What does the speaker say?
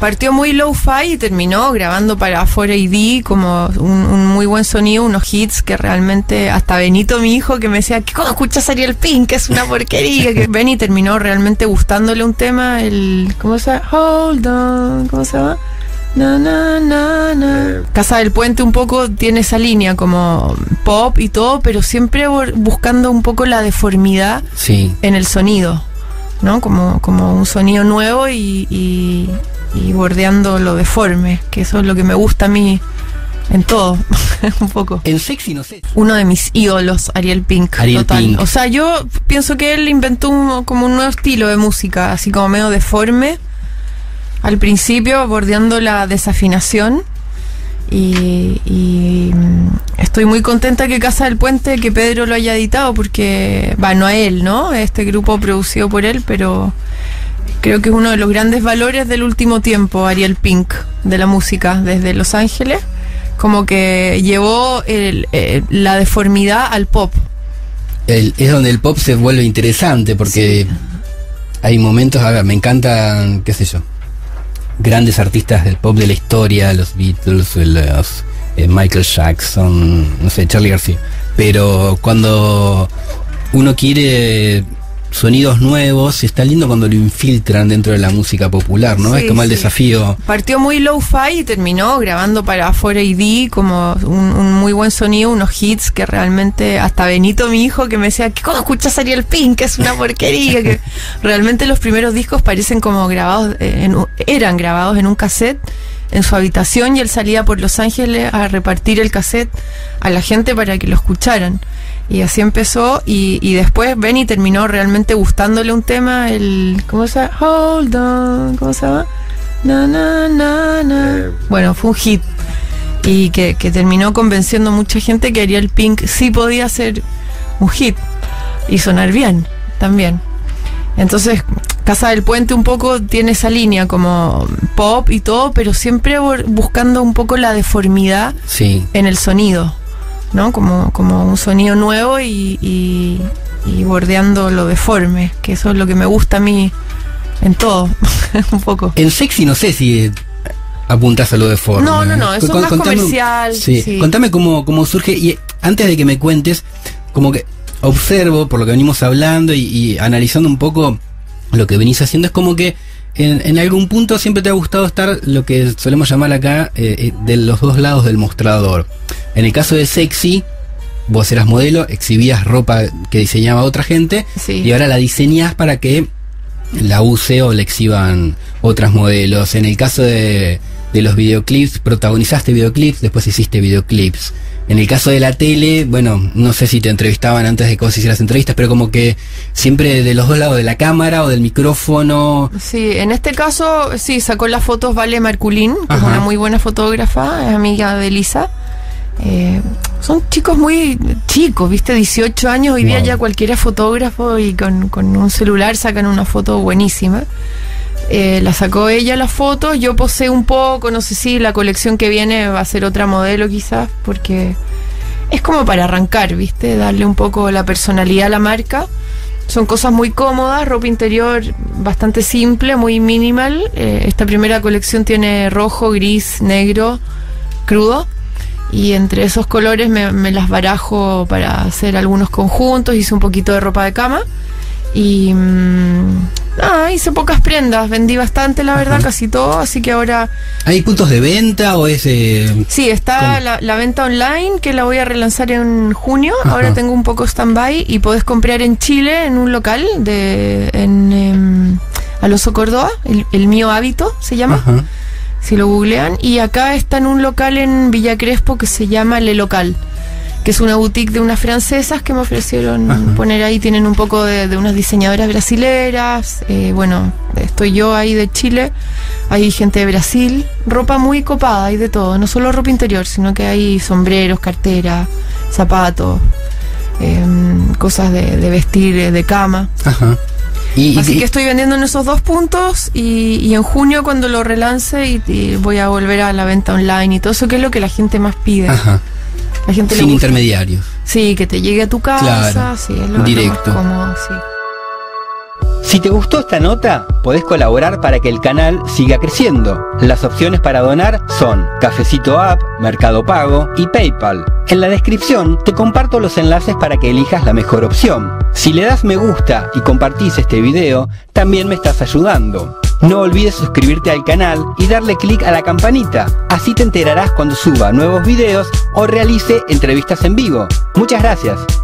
partió muy low-fi y terminó grabando para 4AD como un muy buen sonido, unos hits que realmente hasta Benito, mi hijo, que me decía, ¿cómo escuchas Ariel Pink? Que es una porquería. Que Benny terminó realmente gustándole un tema, ¿cómo se llama? Hold on, ¿cómo se llama? Na, na, na, na. Casa del Puente un poco tiene esa línea como pop y todo, pero siempre buscando un poco la deformidad en el sonido, ¿no? Como un sonido nuevo y bordeando lo deforme, que eso es lo que me gusta a mí en todo, un poco. En Sexy, no sé. Uno de mis ídolos, Ariel Pink. Ariel Pink. O sea, yo pienso que él inventó como un nuevo estilo de música, así como medio deforme. Al principio, bordeando la desafinación. Y estoy muy contenta que Casa del Puente, que Pedro lo haya editado, porque, no a él, ¿no? Este grupo producido por él, pero creo que es uno de los grandes valores del último tiempo, Ariel Pink, de la música, desde Los Ángeles, como que llevó la deformidad al pop. Es donde el pop se vuelve interesante, porque hay momentos, me encantan, qué sé yo, grandes artistas del pop de la historia, los Beatles, Michael Jackson, no sé, Charly García. Pero cuando uno quiere sonidos nuevos, está lindo cuando lo infiltran dentro de la música popular, ¿no? Es como el desafío. Partió muy low-fi y terminó grabando para 4AD como un muy buen sonido, unos hits que realmente hasta Benito, mi hijo, que me decía, ¿cómo escuchas Ariel Pink? Que es una porquería. Que realmente los primeros discos parecen como grabados, eran grabados en un cassette en su habitación, y él salía por Los Ángeles a repartir el cassette a la gente para que lo escucharan. Y así empezó, y después Benny terminó realmente gustándole un tema, ¿cómo se llama? Hold on, ¿cómo se llama? Na, na, na, na. Bueno, fue un hit, y que terminó convenciendo a mucha gente que Ariel Pink sí podía ser un hit y sonar bien también. Entonces, Casa del Puente un poco tiene esa línea como pop y todo, pero siempre buscando un poco la deformidad en el sonido, ¿no? Como un sonido nuevo y bordeando lo deforme, que eso es lo que me gusta a mí en todo, un poco. En Sexy no sé si apuntas a lo deforme. No, eso es más comercial. Sí. Contame cómo surge, y antes de que me cuentes, como que observo, por lo que venimos hablando y analizando un poco lo que venís haciendo, es como que en algún punto siempre te ha gustado estar, lo que solemos llamar acá, de los dos lados del mostrador. En el caso de Sexy, vos eras modelo, exhibías ropa que diseñaba otra gente, y ahora la diseñás para que la use o la exhiban otras modelos. En el caso de los videoclips, protagonizaste videoclips, después hiciste videoclips. En el caso de la tele, bueno, no sé si te entrevistaban antes de que vos hicieras entrevistas, pero como que siempre de los dos lados de la cámara o del micrófono. Sí, en este caso, sacó las fotos Vale Marculín, que es una muy buena fotógrafa, es amiga de Elisa. Son chicos muy chicos, ¿viste? 18 años, hoy día ya cualquiera es fotógrafo, y con un celular sacan una foto buenísima. La sacó ella las fotos, yo posé un poco, no sé si la colección que viene va a ser otra modelo quizás, porque es como para arrancar, ¿viste? Darle un poco la personalidad a la marca. Son cosas muy cómodas, ropa interior bastante simple, muy minimal. Esta primera colección tiene rojo, gris, negro, crudo, y entre esos colores me las barajo para hacer algunos conjuntos. Hice un poquito de ropa de cama y hice pocas prendas, vendí bastante, la verdad, casi todo, así que ahora... ¿Hay puntos de venta o es...? Sí, está la venta online, que la voy a relanzar en junio. Ahora tengo un poco stand-by, y podés comprar en Chile, en un local en Alonso Córdoba, el Mío Hábito se llama, si lo googlean, y acá está en un local en Villa Crespo que se llama Le Local, que es una boutique de unas francesas que me ofrecieron poner ahí. Tienen un poco de unas diseñadoras brasileras, bueno, estoy yo ahí de Chile, hay gente de Brasil, ropa muy copada, hay de todo, no solo ropa interior, sino que hay sombreros, carteras, zapatos, cosas de vestir, de cama. Así que estoy vendiendo en esos dos puntos, y en junio, cuando lo relance, y voy a volver a la venta online y todo eso, que es lo que la gente más pide. La gente sin intermediarios. Sí, que te llegue a tu casa. Claro, sí, es lo directo. más cómodo, sí. Si te gustó esta nota, podés colaborar para que el canal siga creciendo. Las opciones para donar son Cafecito App, Mercado Pago y PayPal. En la descripción te comparto los enlaces para que elijas la mejor opción. Si le das me gusta y compartís este video, también me estás ayudando. No olvides suscribirte al canal y darle clic a la campanita. Así te enterarás cuando suba nuevos videos o realice entrevistas en vivo. Muchas gracias.